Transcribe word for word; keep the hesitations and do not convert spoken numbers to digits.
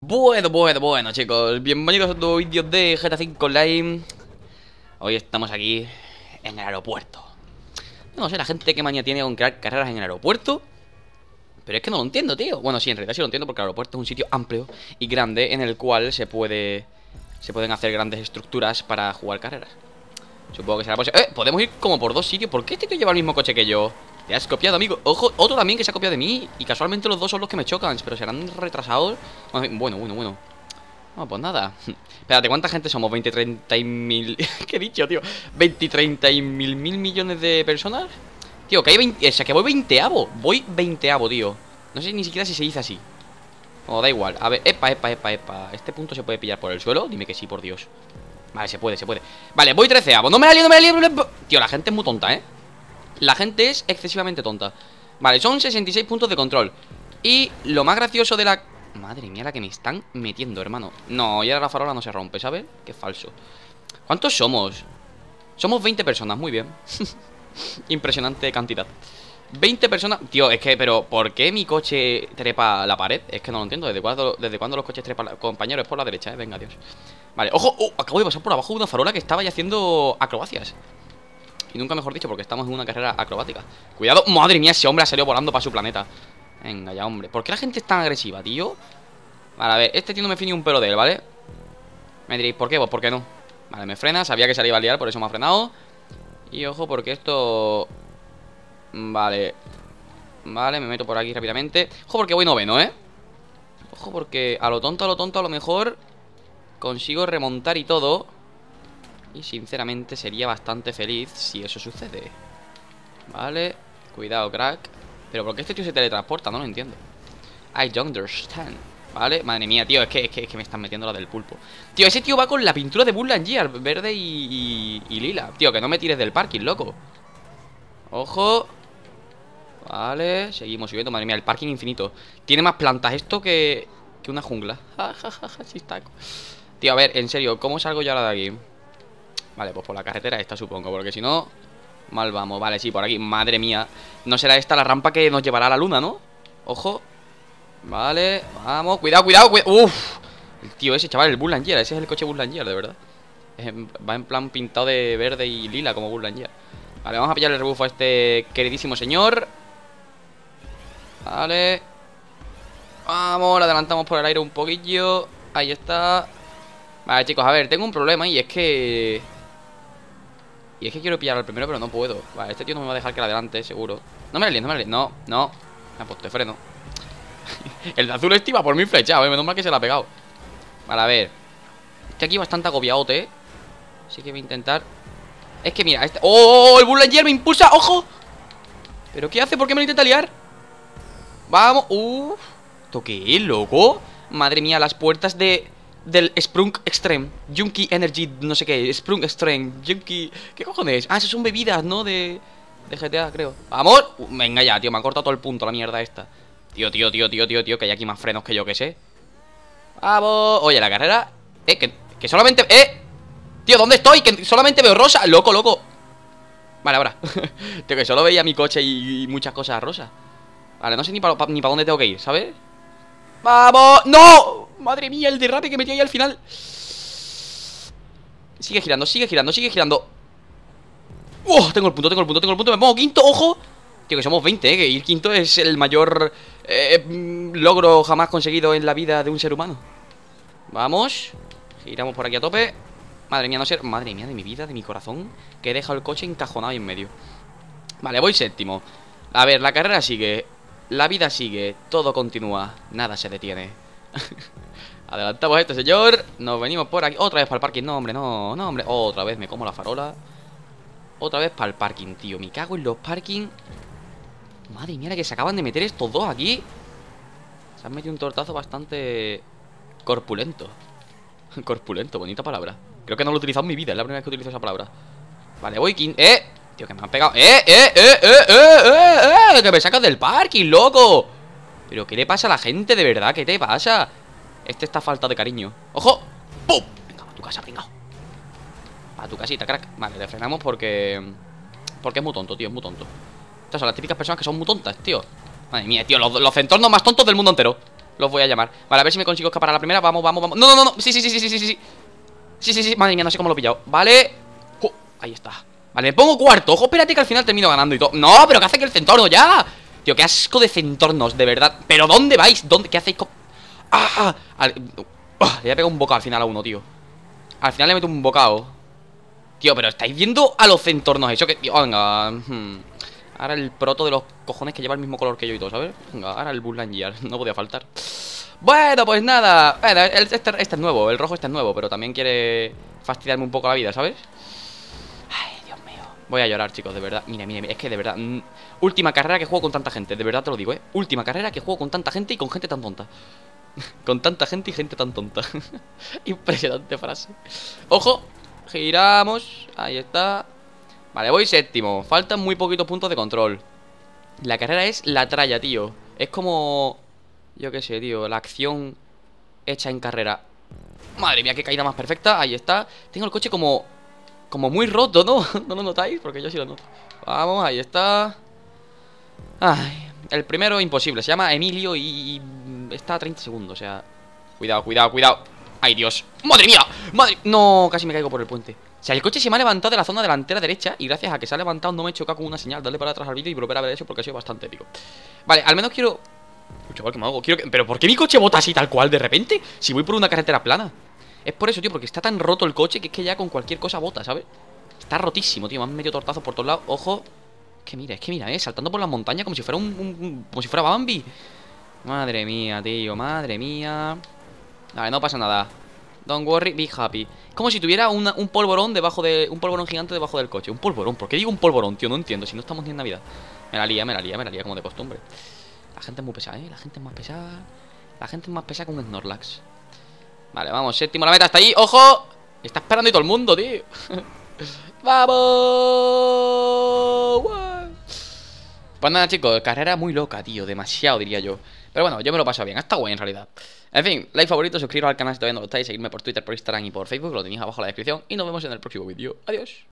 Bueno, bueno, bueno, chicos, bienvenidos a un nuevo vídeo de G T A cinco Online. Hoy estamos aquí en el aeropuerto. No sé la gente qué manía tiene con crear carreras en el aeropuerto, pero es que no lo entiendo, tío. Bueno, sí, en realidad sí lo entiendo, porque el aeropuerto es un sitio amplio y grande en el cual se puede Se pueden hacer grandes estructuras para jugar carreras. Supongo que será posible. ¡Eh! Podemos ir como por dos sitios. ¿Por qué este tío lleva el mismo coche que yo? Te has copiado, amigo. Ojo, otro también que se ha copiado de mí. Y casualmente los dos son los que me chocan. Pero serán retrasados. Bueno, bueno, bueno. No, pues nada. Espérate, ¿cuánta gente somos? veinte, treinta y mil. ¿Qué he dicho, tío? veinte, treinta y mil mil millones de personas. Tío, que hay veinte. O sea, que voy veinteavo. Voy veinteavo, tío. No sé ni siquiera si se dice así. O da igual. A ver, epa, epa, epa, epa. ¿Este punto se puede pillar por el suelo? Dime que sí, por Dios. Vale, se puede, se puede. Vale, voy treceavo. No me la lío, no me la lío. Tío, la gente es muy tonta, ¿eh? La gente es excesivamente tonta. Vale, son sesenta y seis puntos de control. Y lo más gracioso de la... Madre mía, la que me están metiendo, hermano. No, y ahora la farola no se rompe, ¿sabes? Qué falso. ¿Cuántos somos? Somos veinte personas, muy bien. Impresionante cantidad. veinte personas... Tío, es que, pero ¿por qué mi coche trepa la pared? Es que no lo entiendo. ¿Desde cuándo, desde cuándo los coches trepan la... Compañero, es por la derecha, ¿eh? Venga, Dios. Vale, ojo, oh, acabo de pasar por abajo de una farola que estaba ya haciendo acrobacias. Y nunca mejor dicho, porque estamos en una carrera acrobática. Cuidado, madre mía, ese hombre ha salido volando para su planeta. Venga ya, hombre. ¿Por qué la gente es tan agresiva, tío? Vale, a ver, este tío no me fío ni un pelo de él, ¿vale? Me diréis, ¿por qué? Pues ¿por qué no? Vale, me frena, sabía que se le iba a liar, por eso me ha frenado. Y ojo, porque esto... Vale. Vale, me meto por aquí rápidamente. Ojo, porque voy noveno, ¿eh? Ojo, porque a lo tonto, a lo tonto, a lo mejor consigo remontar y todo. Y sinceramente sería bastante feliz si eso sucede. Vale, cuidado, crack. Pero ¿por qué este tío se teletransporta? No lo entiendo. I don't understand. Vale, madre mía, tío, es que, es que, es que me están metiendo la del pulpo. Tío, ese tío va con la pintura de Buzz Lightyear, verde y, y, y lila. Tío, que no me tires del parking, loco. Ojo. Vale, seguimos subiendo, madre mía, el parking infinito. Tiene más plantas esto que, que una jungla. Jajaja, chistaco. Tío, a ver, en serio, ¿cómo salgo yo ahora de aquí? Vale, pues por la carretera esta, supongo, porque si no, mal vamos. Vale, sí, por aquí, madre mía. No será esta la rampa que nos llevará a la luna, ¿no? Ojo. Vale, vamos, cuidado, cuidado, cuidado. Uf, el tío ese, chaval, el Buzz Lightyear. Ese es el coche Buzz Lightyear, de verdad. Es, va en plan pintado de verde y lila como Buzz Lightyear. Vale, vamos a pillar el rebufo a este queridísimo señor. Vale. Vamos, le adelantamos por el aire un poquillo. Ahí está. Vale, chicos, a ver, tengo un problema y es que... Y es que quiero pillar al primero, pero no puedo. Vale, este tío no me va a dejar que la adelante, seguro. No me la líes, no me la líes. No, no. Me ha puesto de freno. El de azul este iba por mi flechado, ¿eh? Menos mal que se la ha pegado. Vale, a ver. Estoy aquí bastante agobiadote, ¿eh? Así que voy a intentar... Es que mira, este... ¡Oh! El Buzz Lightyear me impulsa, ¡ojo! ¿Pero qué hace? ¿Por qué me lo intenta liar? Vamos, uff. ¿Esto qué es, loco? Madre mía, las puertas de... Del Sprung Extreme Junkie Energy, no sé qué, Sprung Extreme Junkie, ¿qué cojones? Ah, esas son bebidas, ¿no? De, de G T A, creo. ¡Vamos! Uh, venga ya, tío, me ha cortado todo el punto la mierda esta. Tío, tío, tío, tío, tío, tío, que hay aquí más frenos que yo que sé. ¡Vamos! Oye, la carrera... Eh, que, que solamente... ¡Eh! Tío, ¿dónde estoy? Que solamente veo rosa. Loco, loco. Vale, ahora. Tío, que solo veía mi coche y, y muchas cosas rosas. Vale, no sé ni para pa, ni para dónde tengo que ir, ¿sabes? ¡Vamos! ¡No! Madre mía, el derrape que metió ahí al final. Sigue girando, sigue girando, sigue girando. ¡Oh! Tengo el punto, tengo el punto, tengo el punto. Me pongo quinto, ojo. Tío, que somos veinte, ¿eh? Que ir quinto es el mayor eh, logro jamás conseguido en la vida de un ser humano. Vamos. Giramos por aquí a tope. Madre mía, no sé. Madre mía, de mi vida, de mi corazón, que he dejado el coche encajonado ahí en medio. Vale, voy séptimo. A ver, la carrera sigue. La vida sigue, todo continúa, nada se detiene. Adelantamos a este señor. Nos venimos por aquí, otra vez para el parking. No, hombre, no, no, hombre, otra vez me como la farola. Otra vez para el parking, tío. Me cago en los parking. Madre mía, la que se acaban de meter estos dos aquí. Se han metido un tortazo bastante corpulento. Corpulento, bonita palabra. Creo que no lo he utilizado en mi vida, es la primera vez que utilizo esa palabra. Vale, voy quinto. ¡Eh! Tío, que me han pegado. ¡Eh, eh, eh, eh, eh, eh, eh! ¡Que me sacas del parking, loco! ¿Pero qué le pasa a la gente, de verdad? ¿Qué te pasa? Este está falta de cariño. ¡Ojo! ¡Pum! Venga, a tu casa, venga. A tu casita, crack. Vale, le frenamos porque... Porque es muy tonto, tío, es muy tonto. Estas son las típicas personas que son muy tontas, tío. Madre mía, tío, los, los entornos más tontos del mundo entero. los voy a llamar. Vale, a ver si me consigo escapar a la primera. Vamos, vamos, vamos. No, no, no, no. Sí, sí, sí, sí, sí, sí, sí. Sí, sí, sí. Madre mía, no sé cómo lo he pillado. Vale. Oh, ahí está. Vale, me pongo cuarto. Ojo, espérate que al final termino ganando y todo. No, pero ¿qué hace que el centorno ya? Tío, qué asco de centornos, de verdad. ¿Pero dónde vais? ¿Dónde? ¿Qué hacéis con...? ¡Ah! ah al... ah, le voy a pegar un bocado al final a uno, tío. Al final le meto un bocado. Tío, pero ¿estáis viendo a los centornos eso? Que... Tío, venga. Hmm. Ahora el proto de los cojones que lleva el mismo color que yo y todo, ¿sabes? Venga, ahora el Bull Lightyear. No podía faltar. Bueno, pues nada. Bueno, este, este es nuevo. El rojo este es nuevo, pero también quiere fastidiarme un poco la vida, ¿sabes? Ay, Dios mío. Voy a llorar, chicos, de verdad. Mira, mira, es que de verdad. Mmm, última carrera que juego con tanta gente. De verdad te lo digo, ¿eh? Última carrera que juego con tanta gente y con gente tan tonta. Con tanta gente y gente tan tonta. Impresionante frase. Ojo. Giramos. Ahí está. Vale, voy séptimo. Faltan muy poquitos puntos de control. La carrera es la tralla, tío. Es como... Yo qué sé, tío. La acción hecha en carrera. Madre mía, qué caída más perfecta. Ahí está. Tengo el coche como... Como muy roto, ¿no? ¿No lo notáis? Porque yo sí lo noto. Vamos, ahí está. Ay, el primero imposible. Se llama Emilio y... Está a treinta segundos, o sea... Cuidado, cuidado, cuidado. Ay, Dios. ¡Madre mía! ¡Madre! No, casi me caigo por el puente. O sea, el coche se me ha levantado de la zona delantera derecha y gracias a que se ha levantado no me he chocado con una señal. Dale para atrás al vídeo y volver a ver eso porque ha sido bastante épico. Vale, al menos quiero... Uy, chaval, ¿qué me hago? Quiero que... ¿Pero por qué mi coche bota así tal cual de repente? Si voy por una carretera plana. Es por eso, tío, porque está tan roto el coche que es que ya con cualquier cosa bota, ¿sabes? Está rotísimo, tío, me han metido tortazos por todos lados. Ojo. Es que mira, es que mira, eh, saltando por las montañas como si fuera un... un, un como si fuera Bambi. Madre mía, tío, madre mía. Vale, no pasa nada. Don't worry, be happy. Es como si tuviera una, un polvorón debajo de... Un polvorón gigante debajo del coche. Un polvorón, ¿por qué digo un polvorón, tío? No entiendo, si no estamos ni en Navidad. Me la lía, me la lía, me la lía como de costumbre. La gente es muy pesada, ¿eh? La gente es más pesada. La gente es más pesada que un Snorlax. Vale, vamos, séptimo, la meta está ahí. ¡Ojo! Está esperando y todo el mundo, tío. ¡Vamos! Pues nada, chicos, carrera muy loca, tío. Demasiado, diría yo. Pero bueno, yo me lo paso bien, está guay en realidad. En fin, like, favorito, suscribiros al canal si todavía no lo estáis. Seguidme por Twitter, por Instagram y por Facebook, lo tenéis abajo en la descripción. Y nos vemos en el próximo vídeo. Adiós.